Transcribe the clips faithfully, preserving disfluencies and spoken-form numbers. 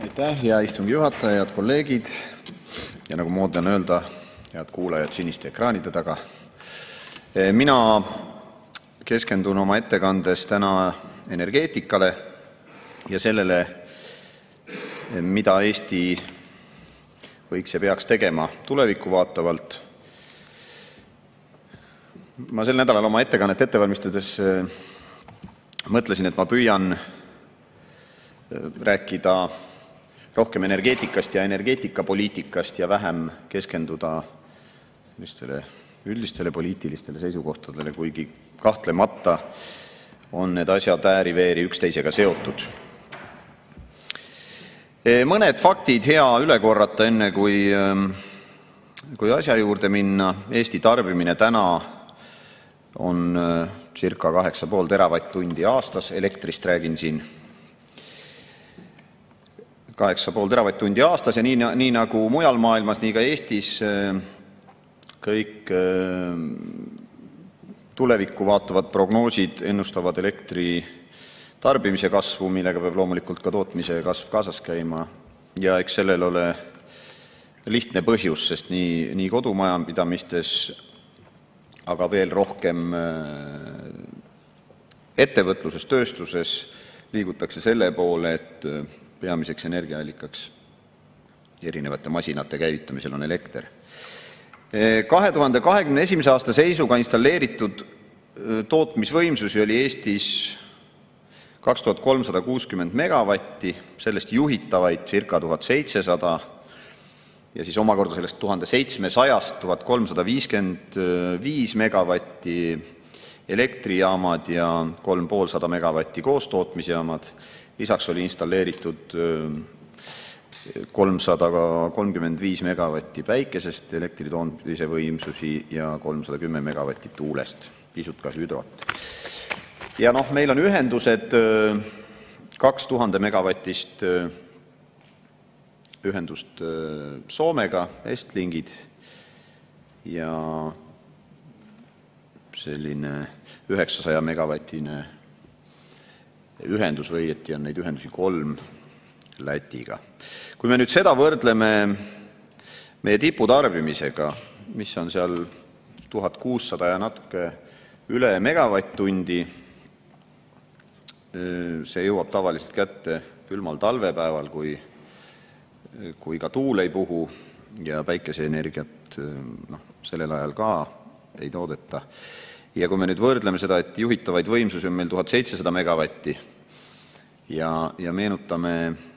Aitäh, hea istungi juhataja, head kolleegid ja nagu moodne on öelda, head kuulajad siniste ekraanide taga. Mina keskendun oma ettekandes täna energeetikale ja sellele, mida Eesti võiks ja peaks tegema tulevikku vaatavalt. Ma sel nädalal oma ettekannet ette valmistades mõtlesin, et ma püüan rääkida rohkem energeetikast ja energeetikapoliitikast ja vähem keskenduda sellistele üldistele poliitilistele seisukohtadele, kuigi kahtlemata on need asjad ääri-veeri üksteisega seotud. Mõned faktid hea üle korrata, enne kui, kui asja juurde minna. Eesti tarbimine täna on circa kaheksa pool teravatt-tundi aastas, elektrist räägin siin. kaheksa pool teravatt-tundi aastas ja nii, nii nagu mujal maailmas, nii ka Eestis kõik tulevikku vaatavad prognoosid ennustavad elektri tarbimise kasvu, millega peab loomulikult ka tootmise kasv kaasas käima. Ja eks sellel ole lihtne põhjus, sest nii, nii kodumajapidamistes, aga veel rohkem ettevõtluses, tööstuses liigutakse selle poole, et peamiseks energiaallikaks erinevate masinate käivitamisel on elekter. kahe tuhande kahekümne esimese aasta seisuga installeeritud tootmisvõimsusi oli Eestis kaks tuhat kolmsada kuuskümmend megavatti, sellest juhitavaid circa tuhat seitsesada ja siis omakorda sellest tuhat seitsmesada tuhat kolmsada viiskümmend viis megavatti elektrijaamad ja kolm tuhat viissada megavatti koostootmisjaamad. Lisaks oli installeeritud kolmsada kolmkümmend viis megavatti päikesest elektritootmise võimsusi ja kolmsada kümme megavatti tuulest, pisut ka hüdrot. Ja noh, meil on ühendused kaks tuhat megavatist ühendust Soomega, Estlingid ja selline üheksasaja megavatine ühendus või õieti on neid ühendusi kolm Lätiga. Kui me nüüd seda võrdleme meie tiputarbimisega, mis on seal tuhat kuussada ja natuke üle megavatt-tundi, see jõuab tavaliselt kätte külmal talvepäeval, kui, kui ka tuul ei puhu ja päikeseenergiat noh, sellel ajal ka ei toodeta. Ja kui me nüüd võrdleme seda, et juhitavaid võimsusi on meil tuhat seitsesada megavatti ja, ja meenutame,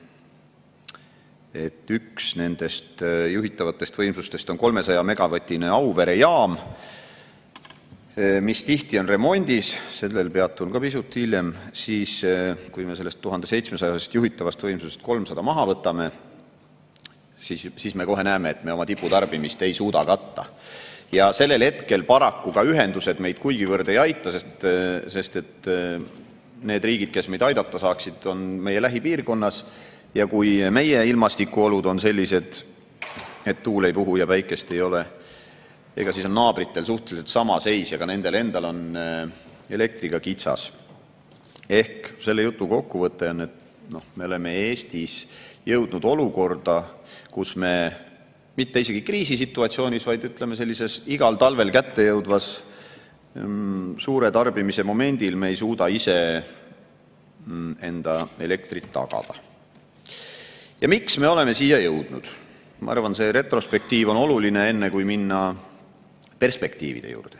et üks nendest juhitavatest võimsustest on kolmesaja megavatine Auvere jaam, mis tihti on remondis, sellel peatun ka pisut hiljem, siis kui me sellest tuhat seitsmesajast juhitavast võimsusest kolmsada maha võtame, siis, siis me kohe näeme, et me oma tiputarbimist ei suuda katta. Ja sellel hetkel paraku ka ühendused meid kuigivõrd ei aita, sest, sest et need riigid, kes meid aidata saaksid, on meie lähipiirkonnas ja kui meie ilmastikuolud on sellised, et tuul ei puhu ja päikest ei ole, ega siis on naabritel suhteliselt sama seis ja ka nendel endal on elektriga kitsas. Ehk selle jutu kokkuvõte on, et noh, me oleme Eestis jõudnud olukorda, kus me mitte isegi kriisisituatsioonis, vaid ütleme sellises igal talvel kätte jõudvas suure tarbimise momendil me ei suuda ise enda elektrit tagada. Ja miks me oleme siia jõudnud? Ma arvan, see retrospektiiv on oluline enne, kui minna perspektiivide juurde.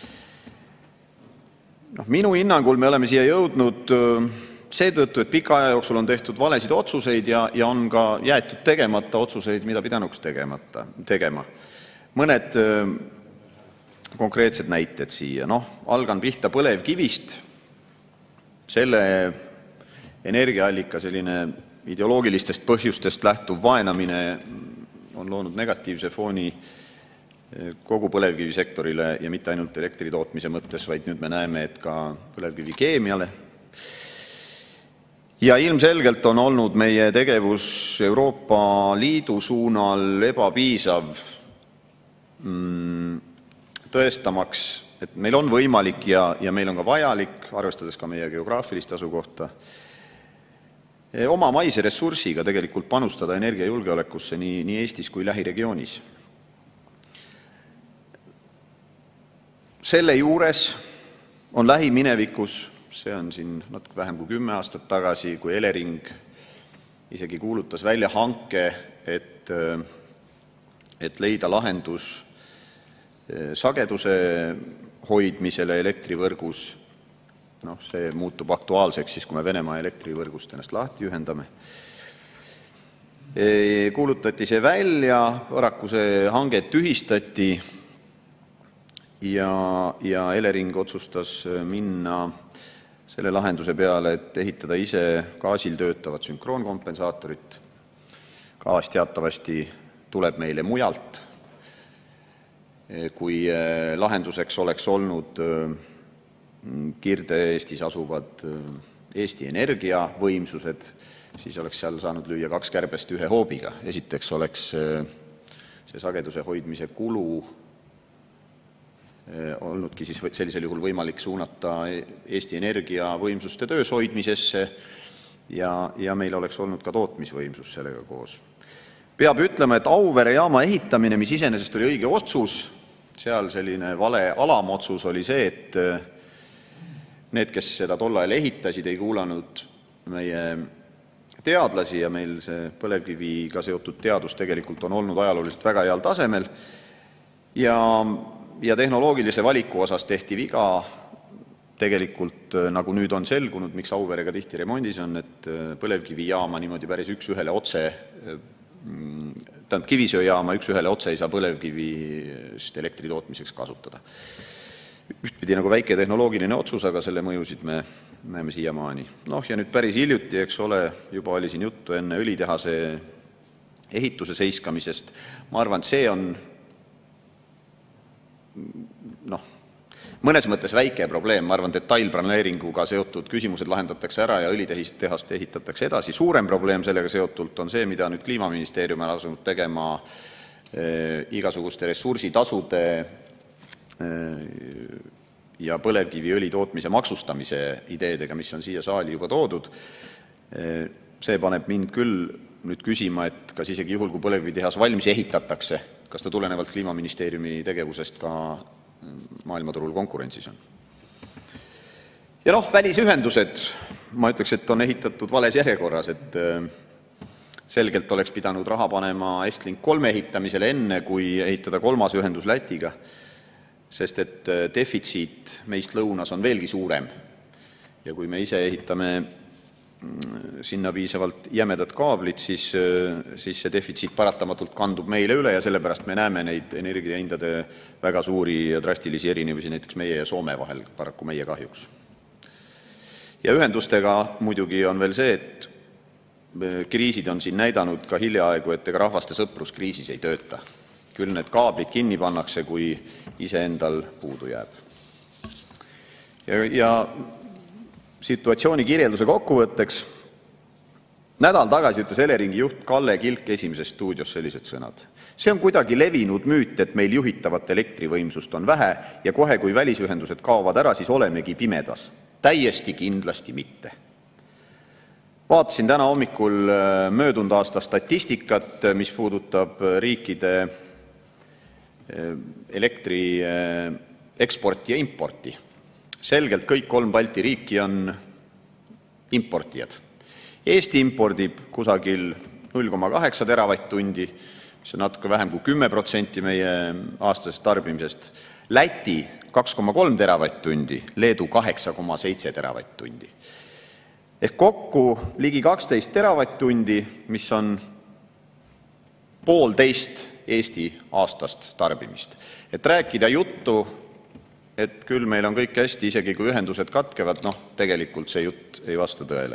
No, minu hinnangul me oleme siia jõudnud seetõttu, et pika aja jooksul on tehtud valesid otsuseid ja, ja on ka jäetud tegemata otsuseid, mida pidanuks tegemata, tegema. Mõned konkreetsed näited siia. Noh, algan pihta põlevkivist. Selle energiaallika selline ideoloogilistest põhjustest lähtuv vaenamine on loonud negatiivse fooni kogu põlevkivisektorile ja mitte ainult elektri tootmise mõttes, vaid nüüd me näeme, et ka põlevkivi keemiale. Ja ilmselgelt on olnud meie tegevus Euroopa Liidu suunal ebapiisav tõestamaks, et meil on võimalik ja, ja meil on ka vajalik, arvestades ka meie geograafilist asukohta, oma maise ressursiga tegelikult panustada energiajulgeolekusse nii, nii Eestis kui lähiregioonis. Selle juures on lähiminevikus, see on siin natuke vähem kui kümme aastat tagasi, kui Elering isegi kuulutas välja hanke, et, et leida lahendus sageduse hoidmisele elektrivõrgus. No, see muutub aktuaalseks siis, kui me Venemaa elektrivõrgust ennast lahti ühendame. Kuulutati see välja, paraku see hange tühistati ja, ja Elering otsustas minna selle lahenduse peale, et ehitada ise gaasil töötavat sünkroonkompensaatorit. Gaas teatavasti tuleb meile mujalt. Kui lahenduseks oleks olnud Kirde-Eestis asuvad Eesti Energia võimsused, siis oleks seal saanud lüüa kaks kärbest ühe hoobiga. Esiteks oleks see sageduse hoidmise kulu olnudki siis sellisel juhul võimalik suunata Eesti Energia võimsuste töös hoidmisesse ja, ja meil oleks olnud ka tootmisvõimsus sellega koos. Peab ütlema, et Auvere jaama ehitamine, mis iseenesest oli õige otsus, seal selline vale alamotsus oli see, et need, kes seda tol ajal ehitasid, ei kuulanud meie teadlasi ja meil see põlevkiviga seotud teadus tegelikult on olnud ajalooliselt väga heal tasemel. Ja, ja tehnoloogilise valiku osas tehti viga tegelikult, nagu nüüd on selgunud, miks Auverega tihti remondis on, et põlevkivijaama niimoodi päris üks ühele otse, tähendab kivisööjaama üks ühele otse ei saa põlevkivist elektri tootmiseks kasutada. Ühtpidi nagu väike tehnoloogiline otsus, aga selle mõjusid me näeme siiamaani. Noh, ja nüüd päris hiljuti, eks ole, juba oli siin juttu enne õlitehase ehituse seiskamisest. Ma arvan, et see on noh, mõnes mõttes väike probleem. Ma arvan, detailplaneeringuga seotud küsimused lahendatakse ära ja õlitehast ehitatakse edasi. Suurem probleem sellega seotult on see, mida nüüd Kliimaministeerium on asunud tegema eh, igasuguste ressursitasude ja põlevkiviõli tootmise maksustamise ideedega, mis on siia saali juba toodud. See paneb mind küll nüüd küsima, et kas isegi juhul, kui põlevkivitehas valmis ehitatakse, kas ta tulenevalt Kliimaministeeriumi tegevusest ka maailmaturul konkurentsis on. Ja noh, välisühendused, ma ütleks, et on ehitatud vales järjekorras, et selgelt oleks pidanud raha panema Estlink kolme ehitamisele enne, kui ehitada kolmas ühendus Lätiga, sest et defitsiit meist lõunas on veelgi suurem. Ja kui me ise ehitame sinna piisavalt jämedad kaablit, siis, siis see defitsiit paratamatult kandub meile üle ja sellepärast me näeme neid energiahindade väga suuri ja drastilisi erinevusi näiteks meie ja Soome vahel, paraku meie kahjuks. Ja ühendustega muidugi on veel see, et kriisid on siin näidanud ka hiljaaegu, et ega rahvaste sõprus kriisis ei tööta. Küll need kaablid kinni pannakse, kui iseendal puudu jääb. Ja, ja situatsiooni kirjelduse kokkuvõtteks. Nädal tagasi ütles Eleringi juht Kalle Kilk Esimeses stuudios sellised sõnad. See on kuidagi levinud müüt, et meil juhitavat elektrivõimsust on vähe ja kohe, kui välisühendused kaovad ära, siis olemegi pimedas. Täiesti kindlasti mitte. Vaatasin täna hommikul möödunud aasta statistikat, mis puudutab riikide elektri eksporti ja importi. Selgelt kõik kolm Balti riiki on importijad. Eesti impordib kusagil null koma kaheksa teravatt-tundi, see on natuke vähem kui kümme protsenti meie aastasest tarbimisest. Läti kaks koma kolm teravatt-tundi, Leedu kaheksa koma seitse teravatt-tundi. Ehk kokku ligi kaksteist teravatt-tundi, mis on poolteist Eesti aastast tarbimist. Et rääkida juttu, et küll meil on kõik hästi, isegi kui ühendused katkevad, noh, tegelikult see jutt ei vasta tõele.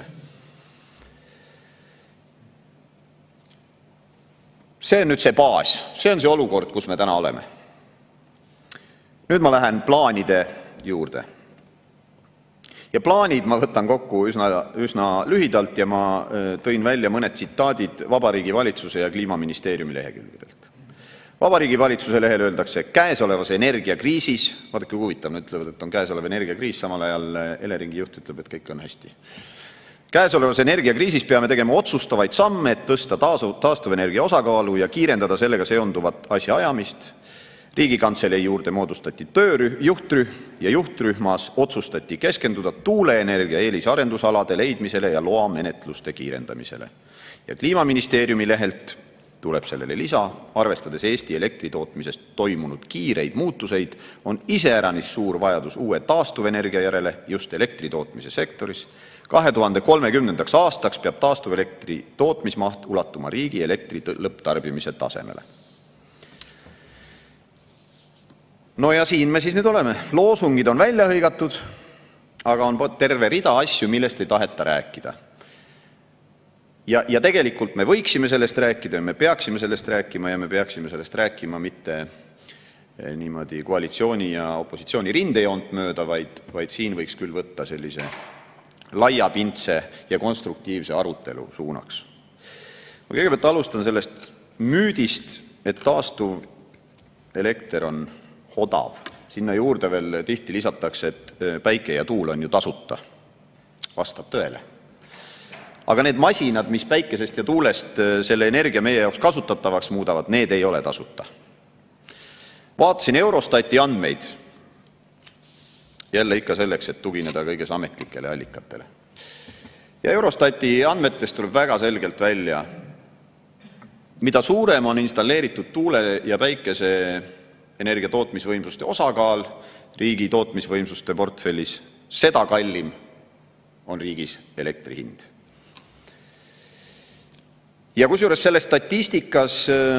See on nüüd see baas, see on see olukord, kus me täna oleme. Nüüd ma lähen plaanide juurde. Ja plaanid ma võtan kokku üsna, üsna lühidalt ja ma tõin välja mõned tsitaadid Vabariigi Valitsuse ja Kliimaministeeriumi lehekülgedelt. Vabariigi Valitsuse lehel öeldakse, käesolevas energiakriisis, vaadake huvitav, nad ütlevad, et on käesolev energiakriis, samal ajal Eleringi juht ütleb, et kõik on hästi. Käesolevas energiakriisis peame tegema otsustavaid samme, et tõsta taastuvenergia osakaalu ja kiirendada sellega seonduvat asjaajamist. Riigikantselei juurde moodustati töörühm, juhtrühm ja juhtrühmas otsustati keskenduda tuuleenergia eelisarendusalade leidmisele ja loamenetluste kiirendamisele. Ja Kliimaministeeriumi lehelt tuleb sellele lisa, arvestades Eesti elektritootmisest toimunud kiireid muutuseid, on iseäranis suur vajadus uue taastuvenergia järele just elektritootmise sektoris. kahe tuhande kolmekümnendaks aastaks peab taastuvelektri tootmismaht ulatuma riigi elektri lõpptarbimise tasemele. No ja siin me siis nüüd oleme. Loosungid on välja hõigatud, aga on terve rida asju, millest ei taheta rääkida. Ja, ja tegelikult me võiksime sellest rääkida ja me peaksime sellest rääkima ja me peaksime sellest rääkima mitte niimoodi koalitsiooni ja opositsiooni rindejoont mööda, vaid, vaid siin võiks küll võtta sellise laiapindse ja konstruktiivse arutelu suunaks. Ma kõigepealt alustan sellest müüdist, et taastuv elekter on odav. Sinna juurde veel tihti lisatakse, et päike ja tuul on ju tasuta. Vastab tõele. Aga need masinad, mis päikesest ja tuulest selle energia meie jaoks kasutatavaks muudavad, need ei ole tasuta. Vaatasin Eurostati andmeid, jälle ikka selleks, et tugineda kõiges ametlikele allikatele. Ja Eurostati andmetest tuleb väga selgelt välja, mida suurem on installeeritud tuule ja päikese energia tootmisvõimsuste osakaal riigi tootmisvõimsuste portfellis, seda kallim on riigis elektri hind. Ja kusjuures selles statistikas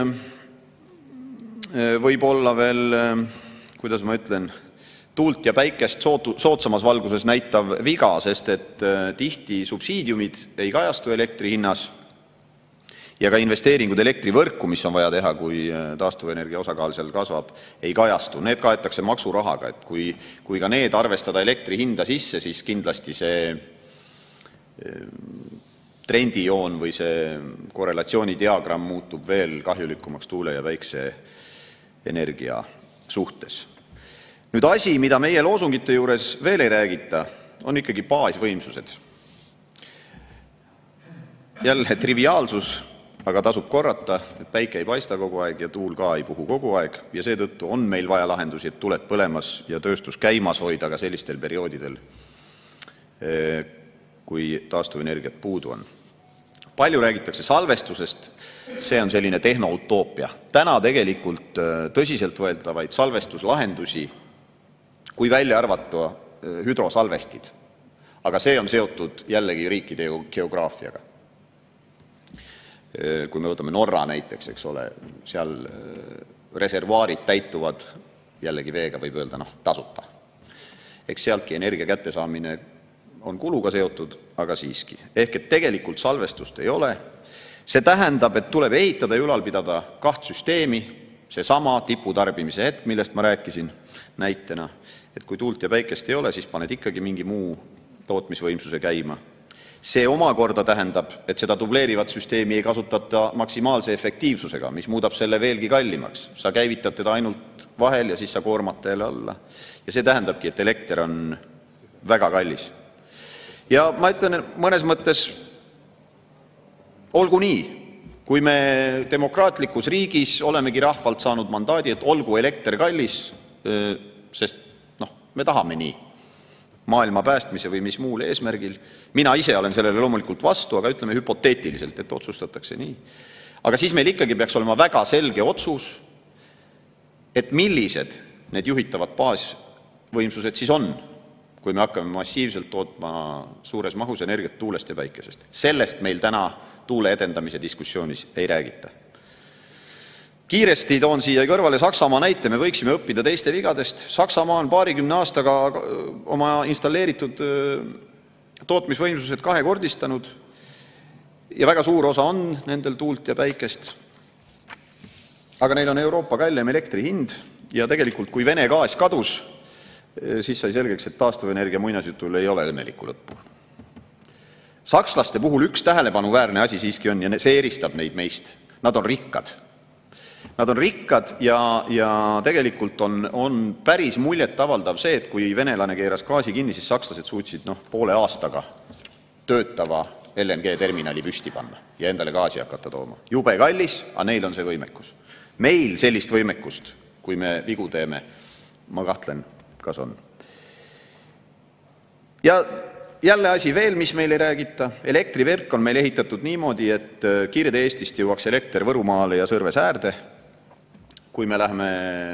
võib olla veel, kuidas ma ütlen, tuult ja päikest soodsamas valguses näitav viga, sest et tihti subsiidiumid ei kajastu elektri hinnas ja ka investeeringud elektrivõrku, mis on vaja teha, kui taastuvenergia osakaal seal kasvab, ei kajastu. Need kaetakse maksurahaga, et kui, kui ka need arvestada elektri hinda sisse, siis kindlasti see trendijoon või see korrelatsioonidiagramm muutub veel kahjulikumaks tuule ja päikse energia suhtes. Nüüd asi, mida meie loosungite juures veel ei räägita, on ikkagi baasvõimsused. Jälle triviaalsus, aga tasub korrata, et päike ei paista kogu aeg ja tuul ka ei puhu kogu aeg ja seetõttu on meil vaja lahendusi, et tuled põlemas ja tööstus käimas hoida ka sellistel perioodidel, kui taastuvenergiat puudu on. Palju räägitakse salvestusest, see on selline tehnoutoopia. Täna tegelikult tõsiselt võeldavaid salvestuslahendusi, kui välja arvata hüdrosalvestid, aga see on seotud jällegi riikide geograafiaga. Kui me võtame Norra näiteks, eks ole, seal reservuaarid täituvad jällegi veega võib öelda noh, tasuta. Eks sealtki energia kättesaamine on kuluga seotud, aga siiski. Ehk et tegelikult salvestust ei ole. See tähendab, et tuleb ehitada ja ülalpidada kaht süsteemi, see sama tiputarbimise hetk, millest ma rääkisin näitena, et kui tuult ja päikest ei ole, siis paned ikkagi mingi muu tootmisvõimsuse käima. See omakorda tähendab, et seda dubleerivat süsteemi ei kasutata maksimaalse efektiivsusega, mis muudab selle veelgi kallimaks. Sa käivitad teda ainult vahel ja siis sa koormad teele alla. Ja see tähendabki, et elekter on väga kallis. Ja ma ütlen mõnes mõttes, olgu nii, kui me demokraatlikus riigis olemegi rahvalt saanud mandaadi, et olgu elekter kallis, sest noh, me tahame nii, maailma päästmise või mis muul eesmärgil. Mina ise olen sellele loomulikult vastu, aga ütleme hüpoteetiliselt, et otsustatakse nii. Aga siis meil ikkagi peaks olema väga selge otsus, et millised need juhitavad baasvõimsused siis on, kui me hakkame massiivselt tootma suures mahus energiat tuulest ja päikesest. Sellest meil täna tuule edendamise diskussioonis ei räägita. Kiiresti toon siia kõrvale Saksamaa näite, me võiksime õppida teiste vigadest. Saksamaa on paarikümne aastaga oma installeeritud tootmisvõimsused kahekordistanud ja väga suur osa on nendel tuult ja päikest. Aga neil on Euroopa kallim elektri hind ja tegelikult kui Vene gaas kadus, siis sai selgeks, et taastuvenergia muinasjutul ei ole õnnelikku lõppu. Sakslaste puhul üks tähelepanuväärne asi siiski on ja see eristab neid meist. Nad on rikkad. Nad on rikkad ja, ja tegelikult on, on päris muljet avaldav see, et kui venelane keeras gaasi kinni, siis sakslased suutsid noh, poole aastaga töötava L N G terminali püsti panna ja endale gaasi hakata tooma. Jube kallis, aga neil on see võimekus. Meil sellist võimekust, kui me vigu teeme, ma kahtlen, kas on. Ja jälle asi veel, mis meil ei räägita. Elektriverk on meil ehitatud niimoodi, et Kirde Eestist jõuaks elekter Võrumaale ja Sõrve säärde. Kui me läheme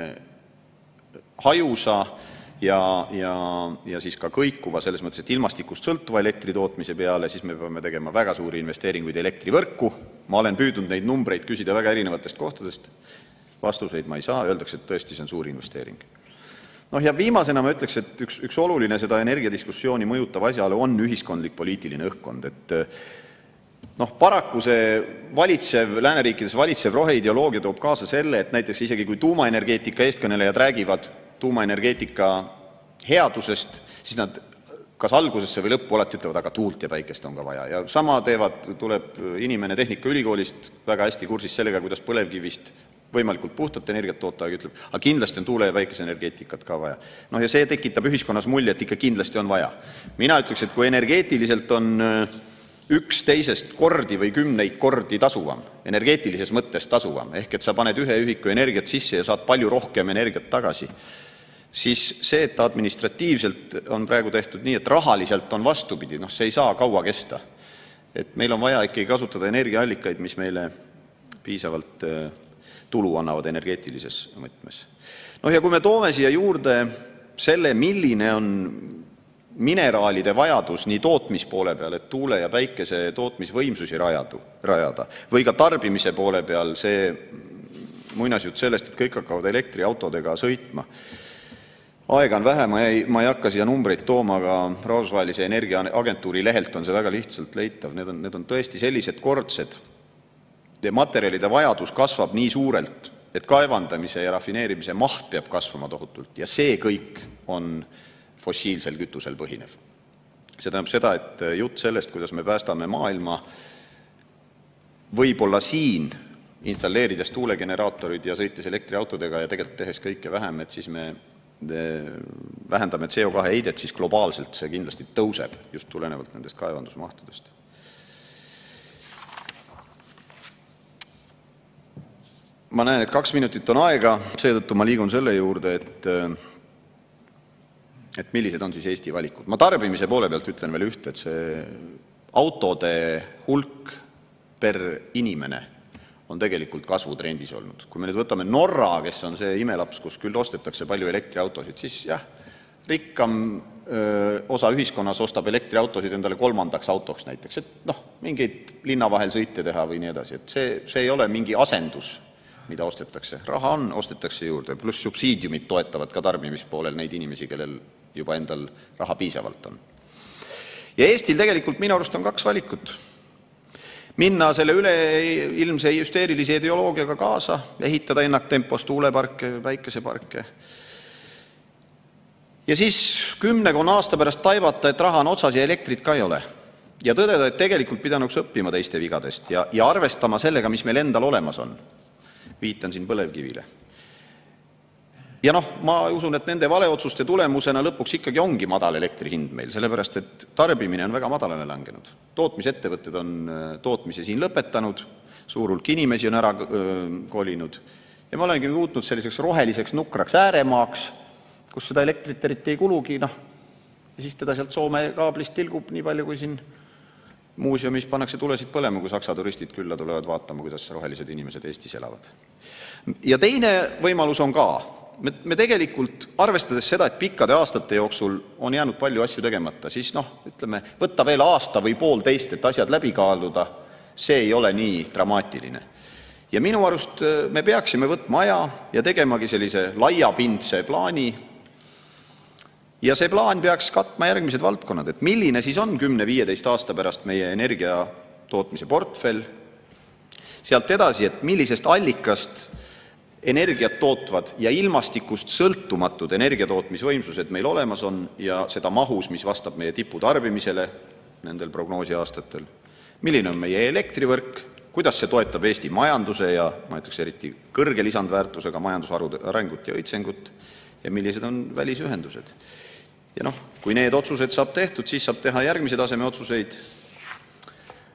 Hajusa ja, ja, ja siis ka kõikuva, selles mõttes, et ilmastikust sõltuva elektri tootmise peale, siis me peame tegema väga suuri investeeringuid elektrivõrku. Ma olen püüdnud neid numbreid küsida väga erinevatest kohtadest. Vastuseid ma ei saa, öeldakse, et tõesti see on suur investeering. Noh, ja viimasena ma ütleks, et üks, üks oluline seda energiadiskussiooni mõjutav asjaolu on ühiskondlik poliitiline õhkkond. Et noh, paraku see valitsev, lääneriikides valitsev roheideoloogia toob kaasa selle, et näiteks isegi kui tuumaenergeetika eestkõnelejad räägivad tuumaenergeetika headusest, siis nad kas algusesse või lõppu alati ütlevad, aga tuult ja päikest on ka vaja. Ja sama teevad, tuleb inimene Tehnikaülikoolist väga hästi kursis sellega, kuidas põlevkivist võimalikult puhtat energiat toota, aga ütleb, aga kindlasti on tuule- ja päikeseenergeetikat ka vaja. Noh, ja see tekitab ühiskonnas mulje, et ikka kindlasti on vaja. Mina ütleks, et kui energeetiliselt on üks teisest kordi või kümneid kordi tasuvam, energeetilises mõttes tasuvam, ehk et sa paned ühe ühiku energiat sisse ja saad palju rohkem energiat tagasi, siis see, et administratiivselt on praegu tehtud nii, et rahaliselt on vastupidi, noh, see ei saa kaua kesta. Et meil on vaja ikkagi kasutada energiaallikaid, mis meile piisavalt tulu annavad energeetilises mõtmes. Noh, ja kui me toome siia juurde selle, milline on mineraalide vajadus nii tootmispoole peal, et tuule ja päikese tootmisvõimsusi rajadu, rajada, või ka tarbimise poole peal see muinasjutt sellest, et kõik hakkavad elektriautodega sõitma. Aega on vähe, ma ei, ma ei hakka siia numbreid tooma, aga Rahvusvahelise Energiaagentuuri lehelt on see väga lihtsalt leitav. Need on, need on tõesti sellised kordsed. Materjalide vajadus kasvab nii suurelt, et kaevandamise ja rafineerimise maht peab kasvama tohutult. Ja see kõik on fossiilsel kütusel põhinev. See tähendab seda, et jutt sellest, kuidas me päästame maailma, võib-olla siin installeerides tuulegeneraatorid ja sõites elektriautodega ja tegelikult tehes kõike vähem, et siis me vähendame C O kahe heidet, siis globaalselt see kindlasti tõuseb just tulenevalt nendest kaevandusmahtudest. Ma näen, et kaks minutit on aega, seetõttu ma liigun selle juurde, et et millised on siis Eesti valikud. Ma tarbimise poole pealt ütlen veel üht, et see autode hulk per inimene on tegelikult kasvutrendis olnud. Kui me nüüd võtame Norra, kes on see imelaps, kus küll ostetakse palju elektriautosid, siis jah, rikkam öö, osa ühiskonnas ostab elektriautosid endale kolmandaks autoks näiteks, et noh, mingeid linna vahel sõite teha või nii edasi. Et see, see ei ole mingi asendus, mida ostetakse. Raha on, ostetakse juurde, pluss subsiidiumid toetavad ka tarbimispoolel neid inimesi, kellel juba endal raha piisavalt on. Ja Eestil tegelikult minu arust on kaks valikut. Minna selle üle ilmse hüsteerilise ideoloogiaga kaasa, ehitada ennaktempos tuuleparke, päikeseparke. Ja siis kümnekonna aasta pärast taibata, et raha on otsas ja elektrit ka ei ole. Ja tõdeda, et tegelikult pidanuks õppima teiste vigadest ja, ja arvestama sellega, mis meil endal olemas on. Viitan siin põlevkivile. Ja noh, ma usun, et nende valeotsuste tulemusena lõpuks ikkagi ongi madal elektri hind meil, sellepärast, et tarbimine on väga madalale langenud. Tootmisettevõtted on tootmise siin lõpetanud, suur hulk inimesi on ära kolinud ja ma olengi muutnud selliseks roheliseks nukraks ääremaaks, kus seda elektrit eriti ei kulugi, noh, ja siis teda sealt Soome kaablist tilgub nii palju, kui siin muuseumis pannakse tulesid põlema, kui saksa turistid külla tulevad vaatama, kuidas rohelised inimesed Eestis elavad. Ja teine võimalus on ka. Me, me tegelikult, arvestades seda, et pikkade aastate jooksul on jäänud palju asju tegemata, siis noh, ütleme, võtta veel aasta või pool teist, et asjad läbi kaaluda, see ei ole nii dramaatiline. Ja minu arust me peaksime võtma aja ja tegemagi sellise laiapindse plaani. Ja see plaan peaks katma järgmised valdkonnad, et milline siis on kümne viieteist aasta pärast meie energia tootmise portfell. Sealt edasi, et millisest allikast energiat tootvad ja ilmastikust sõltumatud energiatootmisvõimsused meil olemas on ja seda mahus, mis vastab meie tiputarbimisele nendel prognoosi aastatel. Milline on meie elektrivõrk, kuidas see toetab Eesti majanduse ja ma ütleks eriti kõrge lisandväärtusega majandusharude arengut ja õitsengut ja millised on välisühendused. Ja noh, kui need otsused saab tehtud, siis saab teha järgmise taseme otsuseid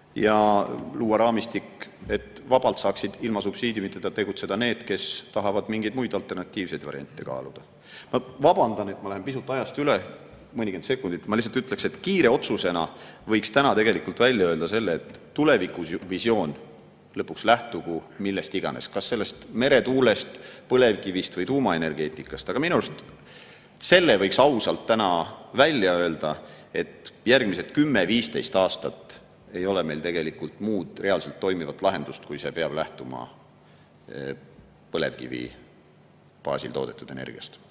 ja luua raamistik, et vabalt saaksid ilma subsiidiumiteta tegutseda need, kes tahavad mingeid muid alternatiivseid variante kaaluda. Ma vabandan, et ma lähen pisut ajast üle, mõnikümmend sekundit. Ma lihtsalt ütleks, et kiire otsusena võiks täna tegelikult välja öelda selle, et tulevikus visioon lõpuks lähtugu millest iganes, kas sellest meretuulest, põlevkivist või tuumaenergeetikast, aga minu arust selle võiks ausalt täna välja öelda, et järgmised kümme viisteist aastat ei ole meil tegelikult muud reaalselt toimivat lahendust, kui see peab lähtuma põlevkivi baasil toodetud energiast.